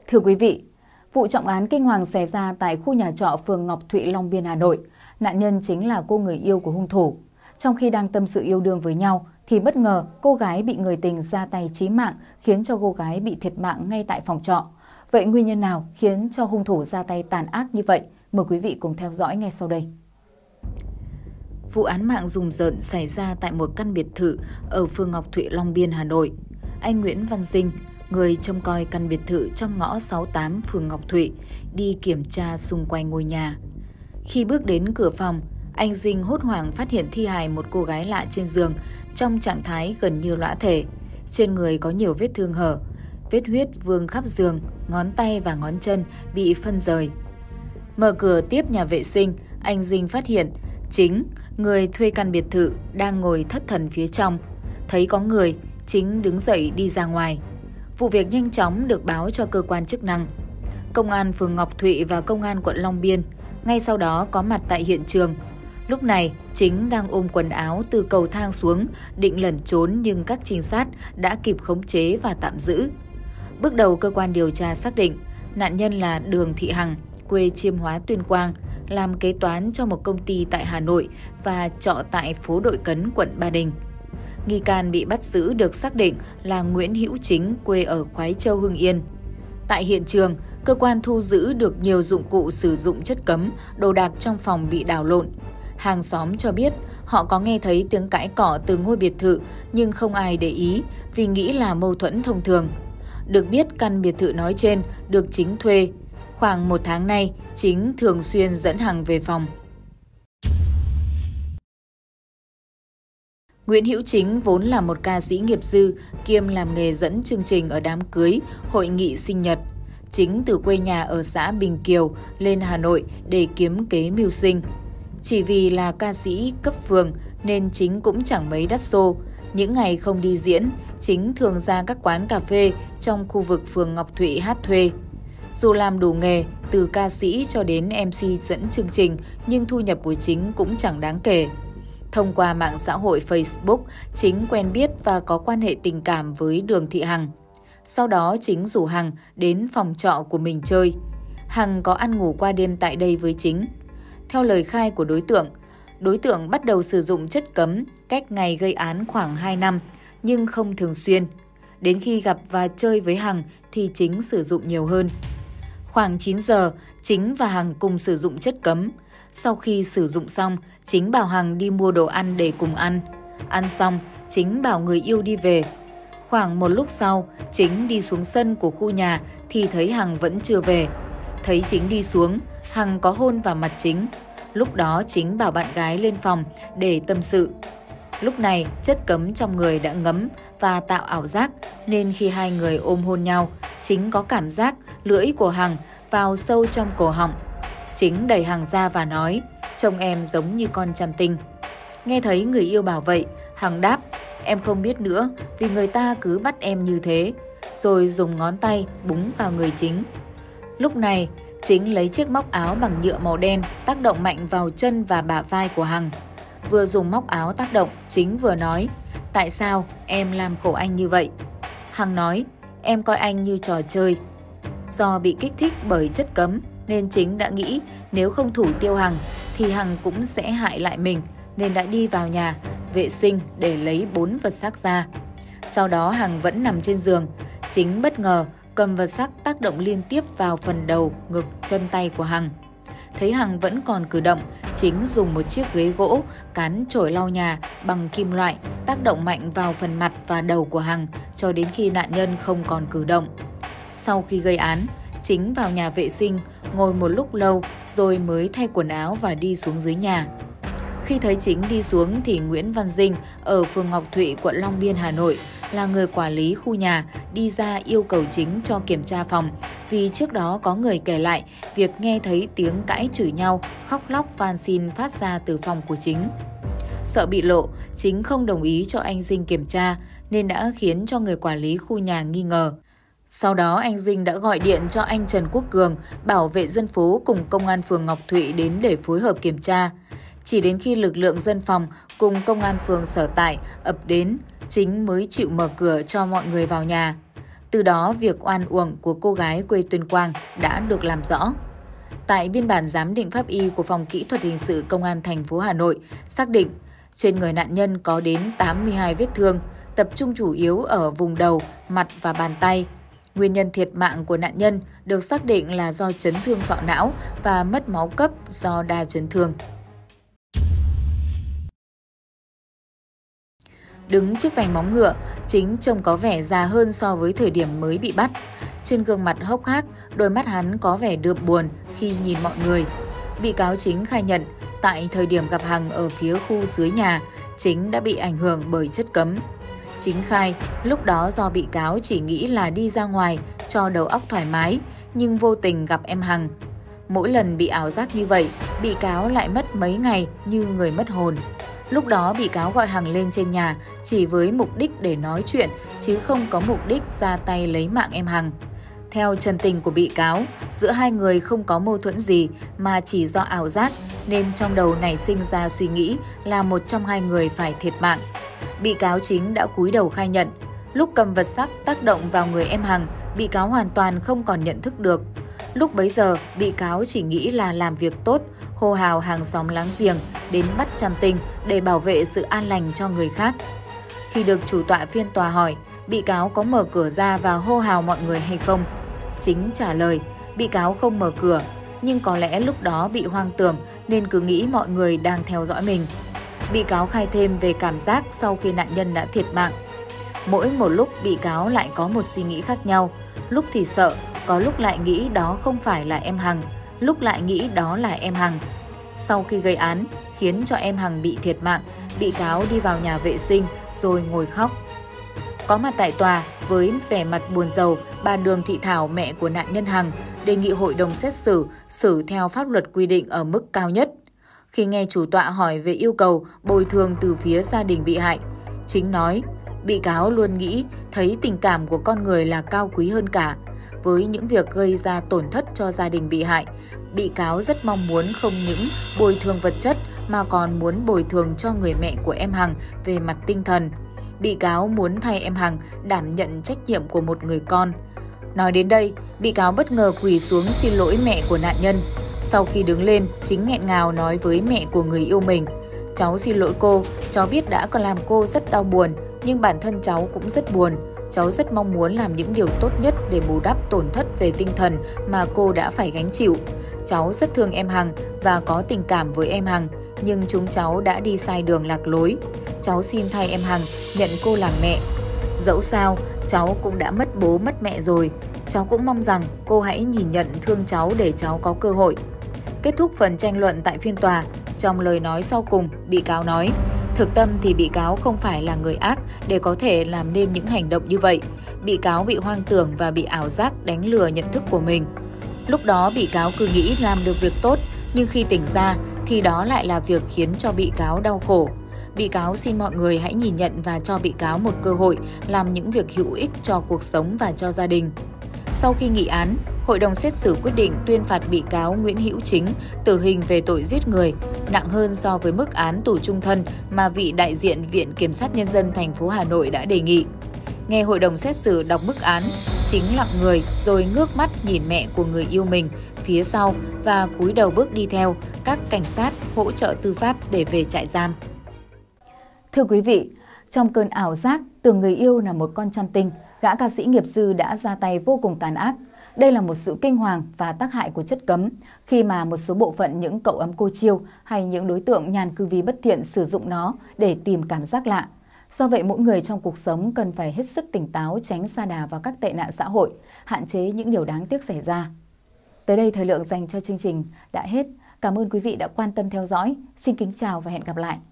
Thưa quý vị, vụ trọng án kinh hoàng xảy ra tại khu nhà trọ phường Ngọc Thụy, Long Biên, Hà Nội. Nạn nhân chính là cô người yêu của hung thủ. Trong khi đang tâm sự yêu đương với nhau, thì bất ngờ cô gái bị người tình ra tay chí mạng khiến cho cô gái bị thiệt mạng ngay tại phòng trọ. Vậy nguyên nhân nào khiến cho hung thủ ra tay tàn ác như vậy? Mời quý vị cùng theo dõi ngay sau đây. Vụ án mạng rùng rợn xảy ra tại một căn biệt thự ở phường Ngọc Thụy, Long Biên, Hà Nội. Anh Nguyễn Văn Dinh, người trông coi căn biệt thự trong ngõ 68 phường Ngọc Thụy, đi kiểm tra xung quanh ngôi nhà. Khi bước đến cửa phòng, anh Dinh hốt hoảng phát hiện thi hài một cô gái lạ trên giường trong trạng thái gần như lõa thể. Trên người có nhiều vết thương hở, vết huyết vương khắp giường, ngón tay và ngón chân bị phân rời. Mở cửa tiếp nhà vệ sinh, anh Dinh phát hiện Chính, người thuê căn biệt thự, đang ngồi thất thần phía trong. Thấy có người, Chính đứng dậy đi ra ngoài. Vụ việc nhanh chóng được báo cho cơ quan chức năng. Công an phường Ngọc Thụy và công an quận Long Biên ngay sau đó có mặt tại hiện trường. Lúc này, Chính đang ôm quần áo từ cầu thang xuống, định lẩn trốn nhưng các trinh sát đã kịp khống chế và tạm giữ. Bước đầu cơ quan điều tra xác định, nạn nhân là Đường Thị Hằng, quê Chiêm Hóa, Tuyên Quang, làm kế toán cho một công ty tại Hà Nội và trọ tại phố Đội Cấn, quận Ba Đình. Nghi can bị bắt giữ được xác định là Nguyễn Hữu Chính, quê ở Khoái Châu, Hưng Yên. Tại hiện trường, cơ quan thu giữ được nhiều dụng cụ sử dụng chất cấm, đồ đạc trong phòng bị đảo lộn. Hàng xóm cho biết họ có nghe thấy tiếng cãi cọ từ ngôi biệt thự nhưng không ai để ý vì nghĩ là mâu thuẫn thông thường. Được biết căn biệt thự nói trên được Chính thuê. Khoảng 1 tháng nay, Chính thường xuyên dẫn Hằng về phòng. Nguyễn Hữu Chính vốn là một ca sĩ nghiệp dư, kiêm làm nghề dẫn chương trình ở đám cưới, hội nghị sinh nhật. Chính từ quê nhà ở xã Bình Kiều lên Hà Nội để kiếm kế mưu sinh. Chỉ vì là ca sĩ cấp phường nên Chính cũng chẳng mấy đắt xô. Những ngày không đi diễn, Chính thường ra các quán cà phê trong khu vực phường Ngọc Thụy hát thuê. Dù làm đủ nghề, từ ca sĩ cho đến MC dẫn chương trình, nhưng thu nhập của Chính cũng chẳng đáng kể. Thông qua mạng xã hội Facebook, Chính quen biết và có quan hệ tình cảm với Đường Thị Hằng. Sau đó Chính rủ Hằng đến phòng trọ của mình chơi. Hằng có ăn ngủ qua đêm tại đây với Chính. Theo lời khai của đối tượng bắt đầu sử dụng chất cấm cách ngày gây án khoảng 2 năm, nhưng không thường xuyên. Đến khi gặp và chơi với Hằng thì Chính sử dụng nhiều hơn. Khoảng 9 giờ, Chính và Hằng cùng sử dụng chất cấm. Sau khi sử dụng xong, Chính bảo Hằng đi mua đồ ăn để cùng ăn. Ăn xong, Chính bảo người yêu đi về. Khoảng một lúc sau, Chính đi xuống sân của khu nhà thì thấy Hằng vẫn chưa về. Thấy Chính đi xuống, Hằng có hôn vào mặt Chính. Lúc đó Chính bảo bạn gái lên phòng để tâm sự. Lúc này, chất cấm trong người đã ngấm và tạo ảo giác nên khi hai người ôm hôn nhau, Chính có cảm giác lưỡi của Hằng vào sâu trong cổ họng. Chính đẩy Hằng ra và nói, trông em giống như con chăn tinh. Nghe thấy người yêu bảo vậy, Hằng đáp, em không biết nữa vì người ta cứ bắt em như thế, rồi dùng ngón tay búng vào người Chính. Lúc này, Chính lấy chiếc móc áo bằng nhựa màu đen tác động mạnh vào chân và bả vai của Hằng. Vừa dùng móc áo tác động, Chính vừa nói, tại sao em làm khổ anh như vậy? Hằng nói, em coi anh như trò chơi. Do bị kích thích bởi chất cấm nên Chính đã nghĩ nếu không thủ tiêu Hằng thì Hằng cũng sẽ hại lại mình nên đã đi vào nhà vệ sinh để lấy 4 vật sắc ra. Sau đó Hằng vẫn nằm trên giường. Chính bất ngờ cầm vật sắc tác động liên tiếp vào phần đầu, ngực, chân tay của Hằng. Thấy Hằng vẫn còn cử động, Chính dùng một chiếc ghế gỗ cán chổi lau nhà bằng kim loại tác động mạnh vào phần mặt và đầu của Hằng cho đến khi nạn nhân không còn cử động. Sau khi gây án, Chính vào nhà vệ sinh ngồi một lúc lâu rồi mới thay quần áo và đi xuống dưới nhà. Khi thấy Chính đi xuống thì Nguyễn Văn Dinh ở phường Ngọc Thụy, quận Long Biên, Hà Nội là người quản lý khu nhà đi ra yêu cầu Chính cho kiểm tra phòng vì trước đó có người kể lại việc nghe thấy tiếng cãi chửi nhau, khóc lóc van xin phát ra từ phòng của Chính. Sợ bị lộ, Chính không đồng ý cho anh Dinh kiểm tra nên đã khiến cho người quản lý khu nhà nghi ngờ. Sau đó anh Dinh đã gọi điện cho anh Trần Quốc Cường, bảo vệ dân phố cùng công an phường Ngọc Thụy đến để phối hợp kiểm tra. Chỉ đến khi lực lượng dân phòng cùng công an phường sở tại ập đến, Chính mới chịu mở cửa cho mọi người vào nhà. Từ đó, việc oan uổng của cô gái quê Tuyên Quang đã được làm rõ. Tại biên bản giám định pháp y của Phòng Kỹ thuật Hình sự Công an thành phố Hà Nội xác định trên người nạn nhân có đến 82 vết thương, tập trung chủ yếu ở vùng đầu, mặt và bàn tay. Nguyên nhân thiệt mạng của nạn nhân được xác định là do chấn thương sọ não và mất máu cấp do đa chấn thương. Đứng trước vành móng ngựa, Chính trông có vẻ già hơn so với thời điểm mới bị bắt. Trên gương mặt hốc hác, đôi mắt hắn có vẻ đượm buồn khi nhìn mọi người. Bị cáo Chính khai nhận, tại thời điểm gặp Hằng ở phía khu dưới nhà, Chính đã bị ảnh hưởng bởi chất cấm. Chính khai, lúc đó do bị cáo chỉ nghĩ là đi ra ngoài cho đầu óc thoải mái, nhưng vô tình gặp em Hằng. Mỗi lần bị ảo giác như vậy, bị cáo lại mất mấy ngày như người mất hồn. Lúc đó bị cáo gọi Hằng lên trên nhà chỉ với mục đích để nói chuyện, chứ không có mục đích ra tay lấy mạng em Hằng. Theo chân tình của bị cáo, giữa hai người không có mâu thuẫn gì mà chỉ do ảo giác, nên trong đầu nảy sinh ra suy nghĩ là một trong hai người phải thiệt mạng. Bị cáo Chính đã cúi đầu khai nhận, lúc cầm vật sắc tác động vào người em Hằng, bị cáo hoàn toàn không còn nhận thức được. Lúc bấy giờ, bị cáo chỉ nghĩ là làm việc tốt, hô hào hàng xóm láng giềng đến bắt chăn tinh để bảo vệ sự an lành cho người khác. Khi được chủ tọa phiên tòa hỏi, bị cáo có mở cửa ra và hô hào mọi người hay không? Chính trả lời, bị cáo không mở cửa, nhưng có lẽ lúc đó bị hoang tưởng nên cứ nghĩ mọi người đang theo dõi mình. Bị cáo khai thêm về cảm giác sau khi nạn nhân đã thiệt mạng. Mỗi một lúc bị cáo lại có một suy nghĩ khác nhau, lúc thì sợ, có lúc lại nghĩ đó không phải là em Hằng, lúc lại nghĩ đó là em Hằng. Sau khi gây án, khiến cho em Hằng bị thiệt mạng, bị cáo đi vào nhà vệ sinh rồi ngồi khóc. Có mặt tại tòa, với vẻ mặt buồn rầu, bà Đường Thị Thảo, mẹ của nạn nhân Hằng, đề nghị hội đồng xét xử xử theo pháp luật quy định ở mức cao nhất. Khi nghe chủ tọa hỏi về yêu cầu bồi thường từ phía gia đình bị hại, Chính nói, bị cáo luôn nghĩ thấy tình cảm của con người là cao quý hơn cả. Với những việc gây ra tổn thất cho gia đình bị hại, bị cáo rất mong muốn không những bồi thường vật chất mà còn muốn bồi thường cho người mẹ của em Hằng về mặt tinh thần. Bị cáo muốn thay em Hằng đảm nhận trách nhiệm của một người con. Nói đến đây, bị cáo bất ngờ quỳ xuống xin lỗi mẹ của nạn nhân. Sau khi đứng lên, Chính nghẹn ngào nói với mẹ của người yêu mình, cháu xin lỗi cô, cháu biết đã còn làm cô rất đau buồn, nhưng bản thân cháu cũng rất buồn. Cháu rất mong muốn làm những điều tốt nhất để bù đắp tổn thất về tinh thần mà cô đã phải gánh chịu. Cháu rất thương em Hằng và có tình cảm với em Hằng, nhưng chúng cháu đã đi sai đường lạc lối. Cháu xin thay em Hằng nhận cô làm mẹ. Dẫu sao, cháu cũng đã mất bố mất mẹ rồi. Cháu cũng mong rằng cô hãy nhìn nhận thương cháu để cháu có cơ hội. Kết thúc phần tranh luận tại phiên tòa, trong lời nói sau cùng, bị cáo nói, thực tâm thì bị cáo không phải là người ác để có thể làm nên những hành động như vậy. Bị cáo bị hoang tưởng và bị ảo giác đánh lừa nhận thức của mình. Lúc đó bị cáo cứ nghĩ làm được việc tốt, nhưng khi tỉnh ra thì đó lại là việc khiến cho bị cáo đau khổ. Bị cáo xin mọi người hãy nhìn nhận và cho bị cáo một cơ hội làm những việc hữu ích cho cuộc sống và cho gia đình. Sau khi nghị án, Hội đồng xét xử quyết định tuyên phạt bị cáo Nguyễn Hữu Chính tử hình về tội giết người, nặng hơn so với mức án tù chung thân mà vị đại diện Viện Kiểm sát Nhân dân thành phố Hà Nội đã đề nghị. Nghe hội đồng xét xử đọc mức án, Chính lặng người rồi ngước mắt nhìn mẹ của người yêu mình phía sau và cúi đầu bước đi theo các cảnh sát hỗ trợ tư pháp để về trại giam. Thưa quý vị, trong cơn ảo giác tưởng người yêu là một con chăn tinh, gã ca sĩ nghiệp dư đã ra tay vô cùng tàn ác. Đây là một sự kinh hoàng và tác hại của chất cấm khi mà một số bộ phận những cậu ấm cô chiêu hay những đối tượng nhàn cư vi bất thiện sử dụng nó để tìm cảm giác lạ. Do vậy, mỗi người trong cuộc sống cần phải hết sức tỉnh táo, tránh sa đà vào các tệ nạn xã hội, hạn chế những điều đáng tiếc xảy ra. Tới đây, thời lượng dành cho chương trình đã hết. Cảm ơn quý vị đã quan tâm theo dõi. Xin kính chào và hẹn gặp lại.